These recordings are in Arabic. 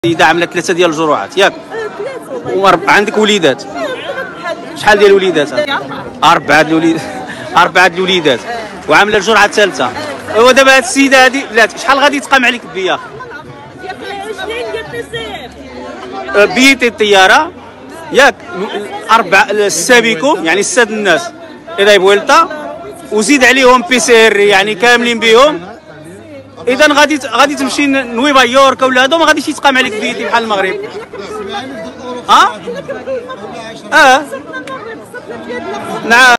السيدة عاملة 3 ديال الجروعات ياك؟ عندك وليدات؟ شحال ديال الوليدات؟ 4 الوليدات. 4 الوليدات وعاملة الجرعة الثالثة. ايوا دابا هاد السيدة هادي لا شحال غادي تقام عليك البيا؟ 20 بيتي الطيارة ياك؟ 4 سابيكم يعني 6 الناس إذا بويلتا وزيد عليهم PCR يعني كاملين بهم. اذا غادي تمشي نويفا يورك ولا هادو ما غاديش يتقام عليك بيتي بحال المغرب. نعم.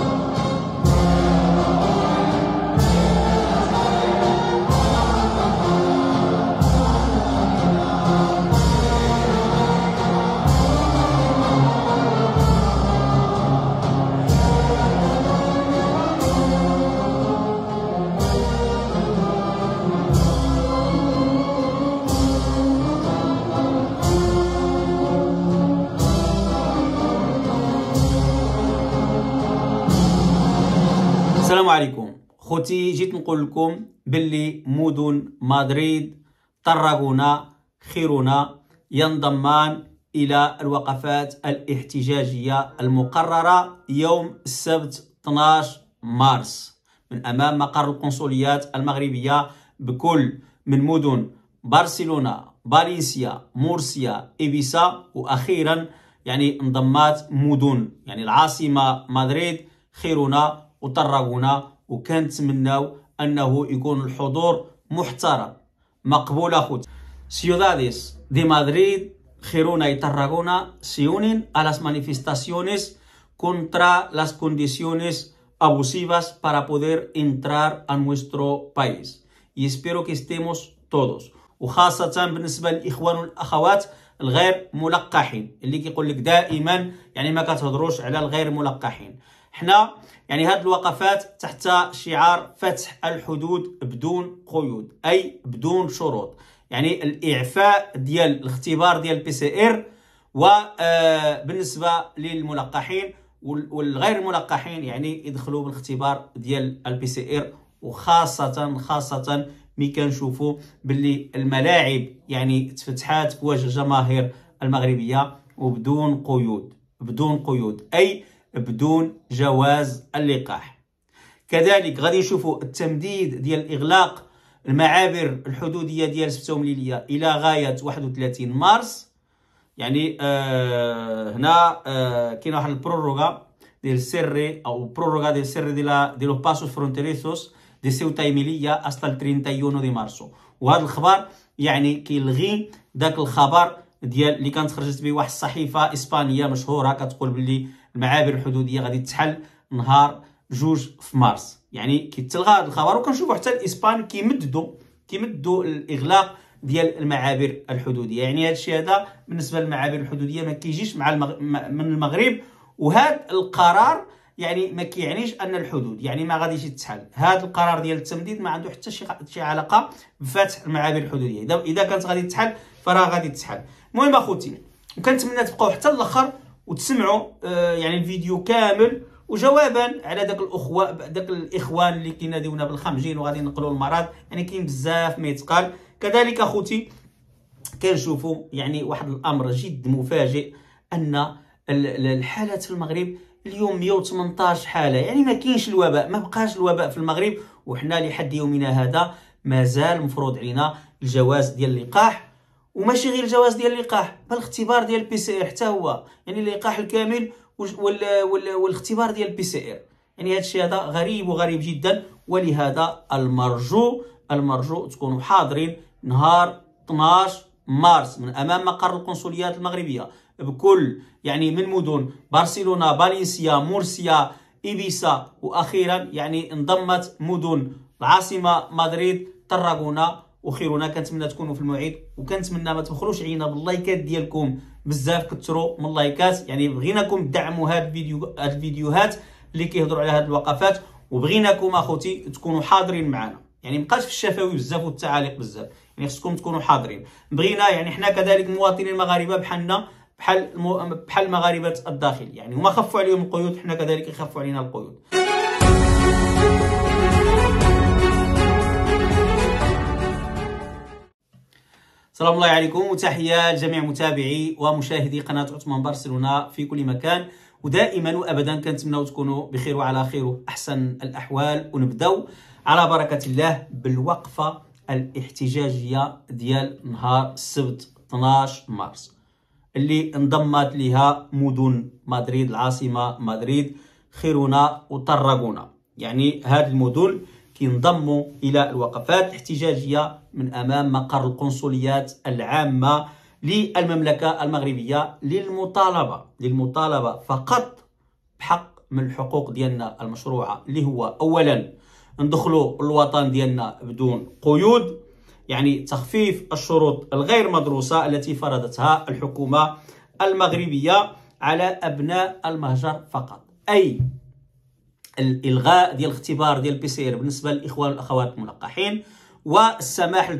السلام عليكم خوتي. جيت نقول لكم باللي مدن مدريد طراغونة خيرونا ينضمان الى الوقفات الاحتجاجيه المقرره يوم السبت 12 مارس من امام مقر القنصليات المغربيه بكل من مدن برشلونه، فالنسيا، مورسيا، إبيسا، واخيرا يعني انضمات مدن يعني العاصمه مدريد، خيرونا وطراغونة، وكنتمناو انه يكون الحضور محترم مقبول. اخوتي ciudades de Madrid, Gerona y Tarragona se unen a las manifestaciones contra las condiciones abusivas para poder entrar a nuestro país y espero que estemos todos وخاصة بالنسبة للإخوان والأخوات الغير ملقحين اللي كيقول لك دائما يعني ما كتهضروش على الغير ملقحين. حنا يعني هاد الوقفات تحت شعار فتح الحدود بدون قيود اي بدون شروط، يعني الاعفاء ديال الاختبار ديال PCR وبالنسبه للملقحين والغير الملقحين يعني يدخلوا بالاختبار ديال PCR، وخاصه ملي كنشوفوا باللي الملاعب يعني تفتحات بوجه الجماهير المغربيه وبدون قيود، بدون قيود اي بدون جواز اللقاح. كذلك غادي نشوفوا التمديد ديال اغلاق المعابر الحدوديه ديال سبته ومليليه الى غايه 31 مارس. يعني هنا كاين واحد البروروغا ديال سيري او بروروغا ديال سيري دي لو باسوس فرونتيريسوس دي سيوتا y ميليا hasta el 31 دي مارسو. وهذا الخبر يعني كيلغي داك الخبر ديال اللي كانت خرجت به واحد الصحيفه اسبانيه مشهوره كتقول باللي المعابر الحدوديه غادي تحل نهار 2 في مارس، يعني كيتلغى هذا الخبر. وكنشوفوا حتى الاسبان كيمدوا الاغلاق ديال المعابر الحدوديه. يعني هذا الشيء هذا بالنسبه للمعابر الحدوديه ما كيجيش مع من المغرب، وهذا القرار يعني ما كيعنيش ان الحدود يعني ما غاديش تتحل. هذا القرار ديال التمديد ما عنده حتى شي علاقه بفتح المعابر الحدوديه. اذا كانت غادي تتحل فراه غادي تتحل. المهم اخوتي وكنتمنى تبقاو حتى الاخر وتسمعوا يعني الفيديو كامل وجوابا على داك الاخوان اللي كيناديونا بالخمجين وغادي نقلوا المرض. يعني كاين بزاف ما يتقال. كذلك اخوتي كنشوفوا يعني واحد الامر جد مفاجئ ان الحالات في المغرب اليوم 118 حاله، يعني ما كاينش الوباء، ما بقاش الوباء في المغرب. وحنا لحد يومنا هذا مازال مفروض علينا الجواز ديال اللقاح، وماشي غير الجواز ديال اللقاح بل الاختبار ديال PCR حتى هو، يعني اللقاح الكامل والاختبار ديال PCR. يعني هذا الشيء هذا غريب وغريب جدا، ولهذا المرجو تكونوا حاضرين نهار 12 مارس من امام مقر القنصليات المغربيه بكل يعني من مدن برشلونه، فالنسيا، مورسيا، إبيسا، واخيرا يعني انضمت مدن العاصمه مدريد، طراغونة وخيرونا. كنتمنى تكونوا في الموعد، وكنتمنى ما تبخلوش علينا باللايكات ديالكم بزاف، كثروا من اللايكات. يعني بغيناكم تدعموا هاد الفيديوهات اللي كيهضروا على هاد الوقفات، وبغيناكم اخوتي تكونوا حاضرين معنا. يعني مابقاش في الشفاوي بزاف والتعاليق بزاف، يعني خصكم تكونوا حاضرين. بغينا يعني حنا كذلك مواطنين مغاربه بحالنا بحال مغاربه الداخل، يعني هما خفوا عليهم القيود، حنا كذلك يخفوا علينا القيود. سلام الله عليكم وتحية لجميع متابعي ومشاهدي قناة عثمان برشلونة في كل مكان، ودائما وابدا كنتمناو تكونوا بخير وعلى خير واحسن الاحوال. ونبداو على بركة الله بالوقفة الاحتجاجية ديال نهار السبت 12 مارس اللي انضمت لها مدن مدريد العاصمة مدريد، خيرونا وطرقونا. يعني هذه المدن كينضموا الى الوقفات الاحتجاجيه من امام مقر القنصليات العامه للمملكه المغربيه للمطالبه فقط بحق من الحقوق ديالنا المشروعه، اللي هو اولا ندخلوا الوطن ديالنا بدون قيود، يعني تخفيف الشروط الغير مدروسه التي فرضتها الحكومه المغربيه على ابناء المهجر فقط، اي الالغاء ديال الاختبار ديال البي سي ار بالنسبه للاخوان والاخوات الملقحين، والسماح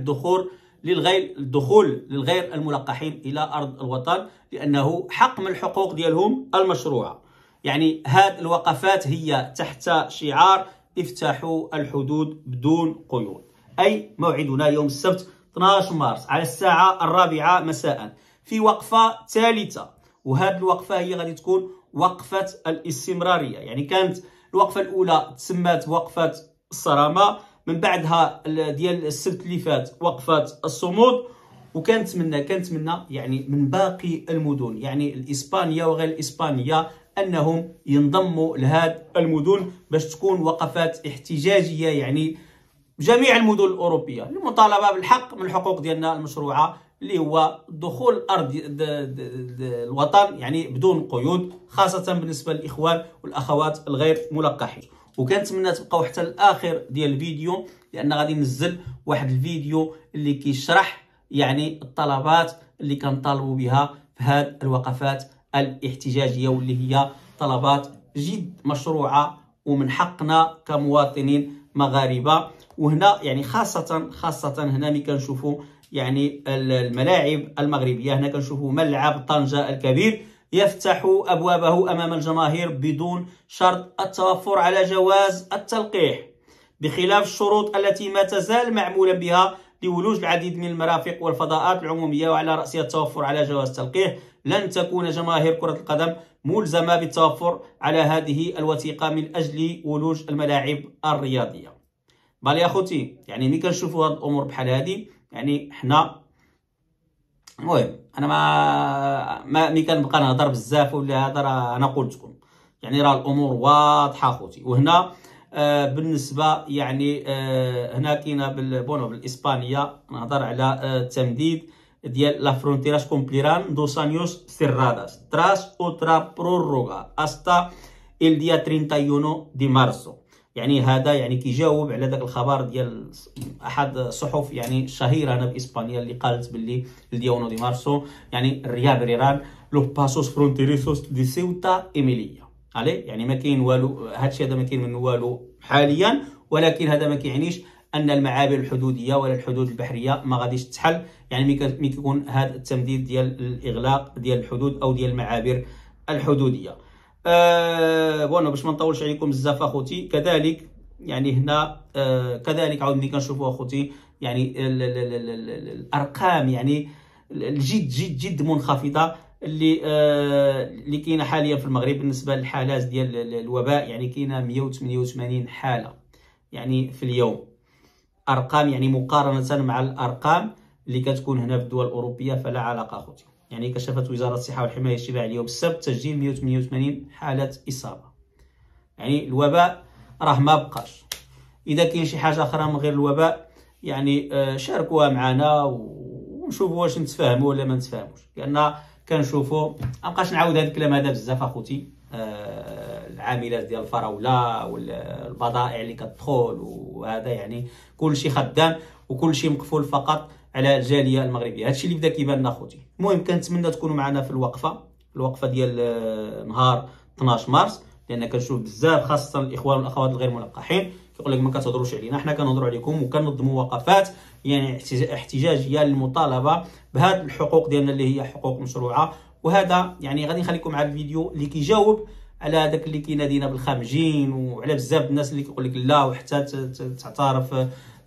للدخول للغير الملقحين الى ارض الوطن لانه حق من الحقوق ديالهم المشروعه. يعني هذه الوقفات هي تحت شعار افتحوا الحدود بدون قيود، اي موعدنا يوم السبت 12 مارس على الساعه 4 مساء في وقفه ثالثه، وهذه الوقفه هي غادي تكون وقفه الاستمراريه. يعني كانت الوقفه الاولى تسمات وقفه الصرامه، من بعدها ديال السبت اللي فات وقفه الصمود، كنتمنى يعني من باقي المدن يعني الاسبانيه وغير الاسبانيه انهم ينضموا لهذه المدن باش تكون وقفات احتجاجيه، يعني جميع المدن الاوروبيه للمطالبه بالحق من الحقوق ديالنا المشروعه اللي هو دخول ارض الوطن يعني بدون قيود، خاصه بالنسبه للاخوان والاخوات الغير ملقحين. وكنتمنى تبقاو حتى الاخر ديال الفيديو لان غادي ننزل واحد الفيديو اللي كيشرح يعني الطلبات اللي كنطالبوا بها في هذه الوقفات الاحتجاجيه، واللي هي طلبات جد مشروعه ومن حقنا كمواطنين مغاربه. وهنا يعني خاصه هنا ملي كنشوفوا يعني الملاعب المغربيه، هنا كنشوفوا ملعب طنجة الكبير يفتح ابوابه امام الجماهير بدون شرط التوفر على جواز التلقيح، بخلاف الشروط التي ما تزال معمولا بها لولوج العديد من المرافق والفضاءات العموميه وعلى راسها التوفر على جواز التلقيح. لن تكون جماهير كرة القدم ملزمه بالتوفر على هذه الوثيقه من اجل ولوج الملاعب الرياضيه. بالي اخوتي، يعني ملي كنشوفوا هاد الامور بحال هذه يعني حنا المهم انا ما ملي كنبقى نهضر بزاف ولا هذا راه انا قلت لكم يعني راه الامور واضحه اخوتي. وهنا بالنسبه يعني هنا كاينه بالاسبانيه نهضر على التمديد ديال لا فرونتيراس كومبليران دوس انيوس سيراداس تراس اوترا بروروغا استا ال ديا 31 دي مارسو. يعني هذا يعني كيجاوب على داك الخبر ديال احد الصحف يعني الشهيره هنا باسبانيا اللي قالت باللي الديا 1 دي مارسو يعني الريابريران لو باسوس فرونتيريسوس دي سيوتا ايميليا علي، يعني ما كاين والو، هادشي هذا ما كاين منه والو حاليا، ولكن هذا ما كيعنيش ان المعابر الحدوديه ولا الحدود البحريه ما غاديش تحل. يعني ملي كيكون هذا التمديد ديال الاغلاق ديال الحدود او ديال المعابر الحدوديه. باش ما نطولش عليكم بزاف اخوتي، كذلك يعني هنا كذلك عاود ملي كنشوفوا اخوتي يعني الارقام يعني الجد جد جد منخفضه اللي كاينه حاليا في المغرب بالنسبه للحالات ديال الوباء. يعني كاينه 188 حاله يعني في اليوم، ارقام يعني مقارنه مع الارقام اللي كتكون هنا في الدول الاوروبيه فلا علاقه اخوتي. يعني كشفت وزاره الصحه والحمايه الاجتماعيه اليوم السبت تسجيل 188 حاله اصابه. يعني الوباء راه ما بقاش. اذا كاين شي حاجه اخرى من غير الوباء يعني شاركوها معنا ونشوفوا واش نتفاهموا ولا ما نتفاهموش، لان كنشوفوا ما بقاش نعاود هذا الكلام هذا بزاف اخوتي. العاملات ديال الفراوله والبضائع اللي كتدخل وهذا يعني كلشي خدام وكلشي مقفول فقط على الجاليه المغربيه. هادشي اللي بدا كيبان لنا اخوتي. المهم كنتمنى تكونوا معنا في الوقفه ديال نهار 12 مارس، لان كنشوف بزاف خاصه الاخوان والاخوات الغير ملقحين كيقول لك ما كتهضروش علينا، حنا كنهضروا عليكم وكننظموا وقفات يعني احتجاجيه للمطالبه بهذه الحقوق ديالنا اللي هي حقوق مشروعه. وهذا يعني غادي نخليكم على الفيديو اللي كيجاوب على داك اللي كينادينا بالخامجين وعلى بزاف الناس اللي كيقول لك لا وحتى تعترف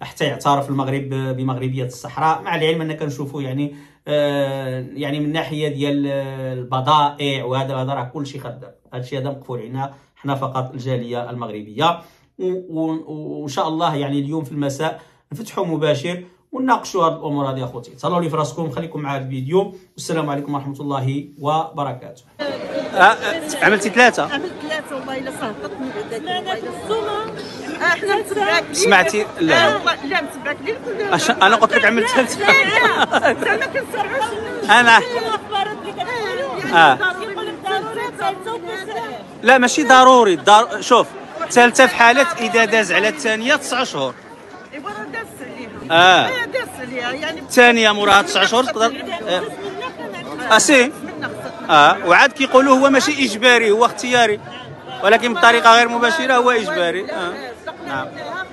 حتى يعترف المغرب بمغربيه الصحراء، مع العلم ان كنشوفوا يعني من ناحيه ديال البضائع وهذا راه كلشي خدام، هادشي هذا مقفول علينا حنا فقط الجاليه المغربيه. وان شاء الله يعني اليوم في المساء نفتحوا مباشر ونناقشوا هذه الامور هذه اخوتي. تهلاو لي في راسكم، خليكم مع هذا الفيديو، والسلام عليكم ورحمه الله وبركاته. عملتي ثلاثه؟ عملت ثلاثه والله الا صهبطتني بعدا والله الا احنا متبعك. سمعتي؟ لا متبعك ليه. انا قلت لك عملت ثلاثه. لا زعما كنصرعوش انا الاخبارات اللي كتقولوا يقول لك ضروري ثالثه وثالثه. لا ماشي ضروري شوف ثالثه في حاله اذا داز على الثانيه 9 شهور. ايوا راه داز عليها. داز عليها يعني الثانيه موراها 9 شهور تقدر اسي. وعاد كيقولوا هو ماشي اجباري، هو اختياري، ولكن بطريقه غير مباشره هو اجباري. نعم.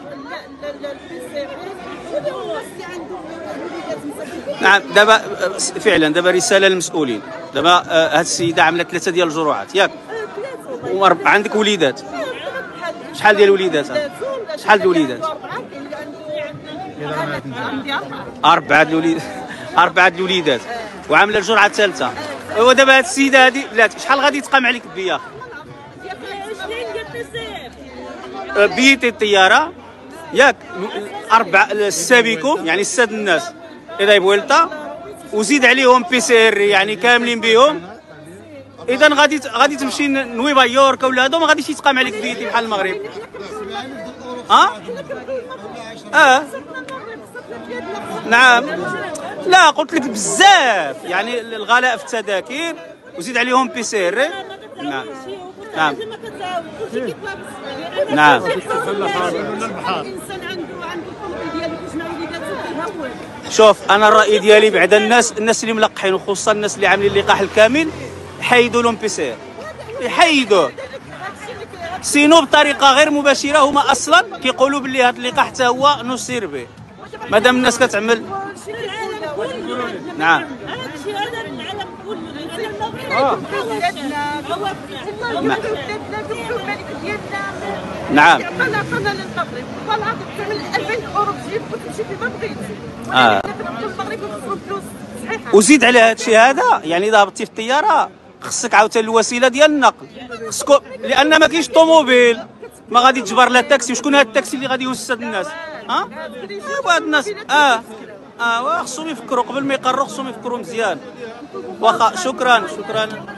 نعم دابا فعلا دابا رساله للمسؤولين. دابا هاد السيده عملت 3 ديال الجرعات ياك، عندك وليدات؟ شحال ديال الوليدات؟ شحال ديال الوليدات؟ 4 الوليدات وعامله الجرعه الثالثه. ودابا هاد السيده هادي بلاتي شحال غادي تقام عليك الديه؟ بيتي الطياره ياك 4 السابيكو يعني 6 الناس اذا يبويلطا، وزيد عليهم PCR يعني كاملين بهم. اذا غادي تمشي نويفا يورك ولا هادو، ما غاديش تقام عليك ديتي بحال المغرب. نعم. لا قلت لك بزاف يعني الغلاء في التذاكر وزيد عليهم PCR. نعم نعم نعم. شوف انا الراي ديالي بعد الناس اللي ملقحين وخصوصا الناس اللي عاملين اللقاح الكامل حيدوا لهم PCR، يحيدوه. سينو بطريقه غير مباشره هما اصلا كيقولوا باللي هذا اللقاح حتى هو نصير به مادام الناس كتعمل. نعم نعم. قناه للمغرب والله تعمل 2000 اورو تجيب وتمشي فيما بغيتي. المغرب خصهم فلوس صحيحه. وزيد على هذا الشيء هذا يعني اذا هبطتي في الطياره خصك عاوتاني الوسيله ديال النقل، لان ما كاينش طوموبيل، ما غادي تجبر لا التاكسي. وشكون هاد التاكسي اللي غادي يوسد الناس؟ هاد الناس خصهم يفكروا قبل ما يقرروا، خصهم يفكروا مزيان. واخا شكرا.